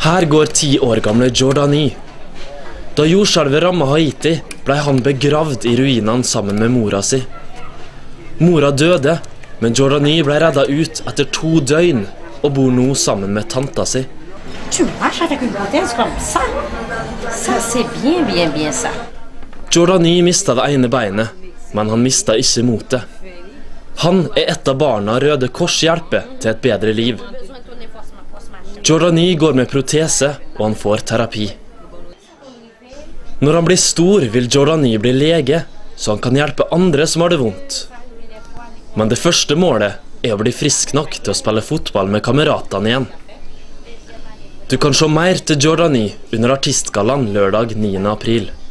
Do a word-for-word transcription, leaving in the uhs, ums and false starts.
Her går ti år gamle Jordani. Da jordskjelvet rammet Haiti, ble han begravd i ruinene sammen med mora si. Mora døde, men Jordani ble reddet ut etter to døgn og bor nå sammen med tanta si. Tu marches avec une prothèse comme ça? Ça, c'est bien, bien, bien ça. Jordani mistet det ene beinet, men han mistet ikke motet. Han er et av barna Røde Kors hjelper til et bedre liv. Jordani går med protese, og han får terapi. Når han blir stor, vil Jordani bli lege, så han kan hjelpe andre som har det vondt. Men det første målet er å bli frisk nok til å spille fotball med kameratene igjen. Du kan se mer til Jordani under artistgallaen lørdag niende april.